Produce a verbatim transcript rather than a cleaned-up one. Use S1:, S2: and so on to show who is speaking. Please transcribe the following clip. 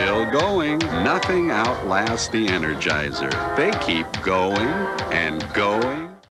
S1: Still going. Nothing outlasts the Energizer. They keep going and going.